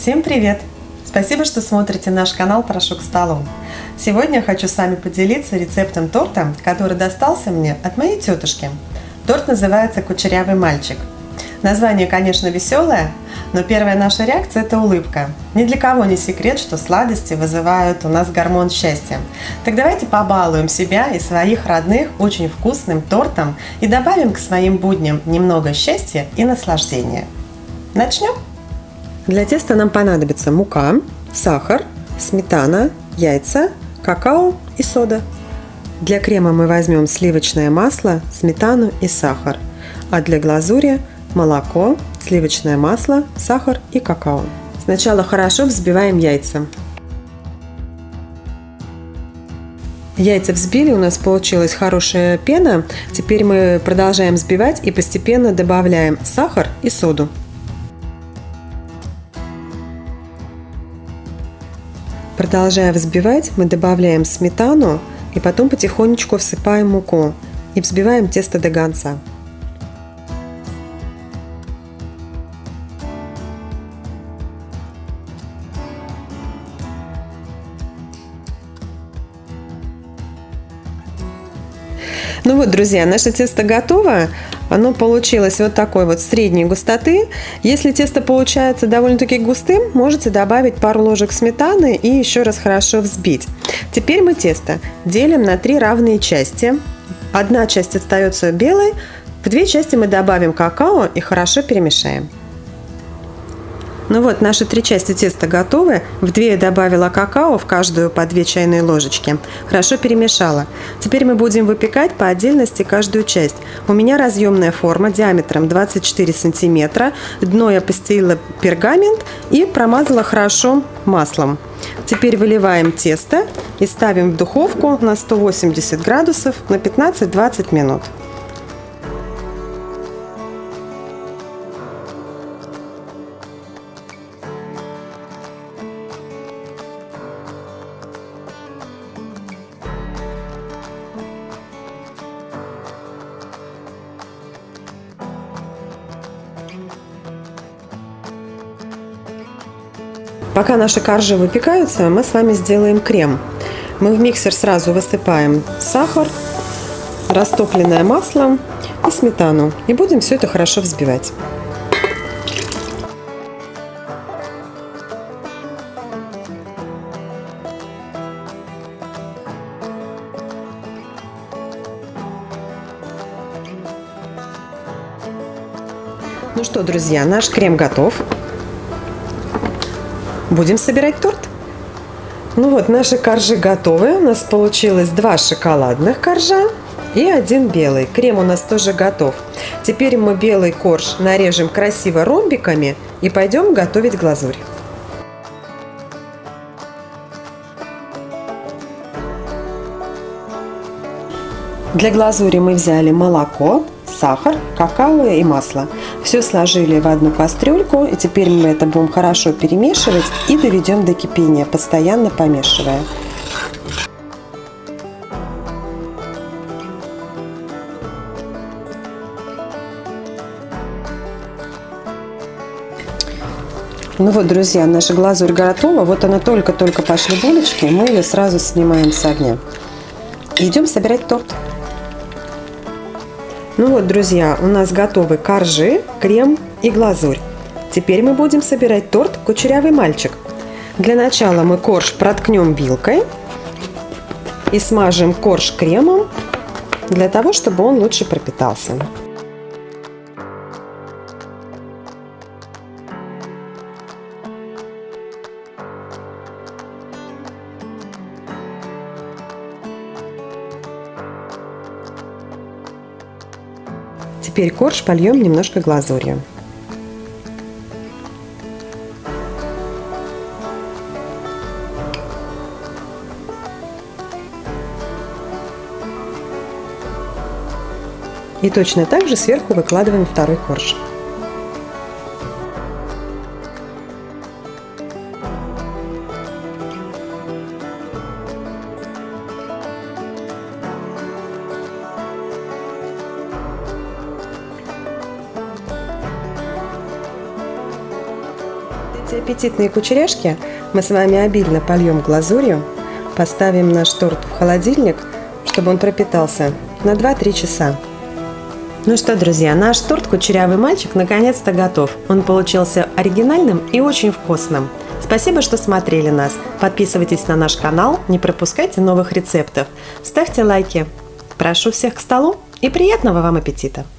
Всем привет! Спасибо, что смотрите наш канал «Прошу к столу». Сегодня я хочу с вами поделиться рецептом торта, который достался мне от моей тетушки. Торт называется «Кучерявый мальчик». Название, конечно, веселое, но первая наша реакция – это улыбка. Ни для кого не секрет, что сладости вызывают у нас гормон счастья. Так давайте побалуем себя и своих родных очень вкусным тортом и добавим к своим будням немного счастья и наслаждения. Начнем? Для теста нам понадобится мука, сахар, сметана, яйца, какао и сода. Для крема мы возьмем сливочное масло, сметану и сахар, а для глазури – молоко, сливочное масло, сахар и какао. Сначала хорошо взбиваем яйца. Яйца взбили, у нас получилась хорошая пена. Теперь мы продолжаем взбивать и постепенно добавляем сахар и соду. Продолжая взбивать, мы добавляем сметану и потом потихонечку всыпаем муку и взбиваем тесто до конца. Ну вот, друзья, наше тесто готово. Оно получилось вот такой вот средней густоты. Если тесто получается довольно-таки густым, можете добавить пару ложек сметаны и еще раз хорошо взбить. Теперь мы тесто делим на 3 равные части. Одна часть остается белой, в 2 части мы добавим какао и хорошо перемешаем. Ну вот, наши 3 части теста готовы. В 2 я добавила какао, в каждую по 2 чайные ложечки. Хорошо перемешала. Теперь мы будем выпекать по отдельности каждую часть. У меня разъемная форма диаметром 24 сантиметра. Дно я постелила пергамент и промазала хорошо маслом. Теперь выливаем тесто и ставим в духовку на 180 градусов на 15-20 минут. Пока наши коржи выпекаются, мы с вами сделаем крем. Мы в миксер сразу высыпаем сахар, растопленное масло и сметану. И будем все это хорошо взбивать. Ну что, друзья, наш крем готов. Будем собирать торт. Ну вот, наши коржи готовы. У нас получилось 2 шоколадных коржа и 1 белый. Крем у нас тоже готов. Теперь мы белый корж нарежем красиво ромбиками и пойдем готовить глазурь. Для глазури мы взяли молоко, сахар, какао и масло. Все сложили в одну кастрюльку, и теперь мы это будем хорошо перемешивать и доведем до кипения, постоянно помешивая. Ну вот, друзья, наша глазурь готова. Вот она только-только пошли булочки, мы ее сразу снимаем с огня. Идем собирать торт. Ну вот, друзья, у нас готовы коржи, крем и глазурь. Теперь мы будем собирать торт «Кучерявый мальчик». Для начала мы корж проткнем вилкой и смажем корж кремом, для того, чтобы он лучше пропитался. Теперь корж польем немножко глазурью. И точно так же сверху выкладываем второй корж. Эти аппетитные кучеряшки мы с вами обильно польем глазурью, поставим наш торт в холодильник, чтобы он пропитался на 2-3 часа. Ну что, друзья, наш торт «Кучерявый мальчик» наконец-то готов. Он получился оригинальным и очень вкусным. Спасибо, что смотрели нас. Подписывайтесь на наш канал, не пропускайте новых рецептов. Ставьте лайки. Прошу всех к столу и приятного вам аппетита!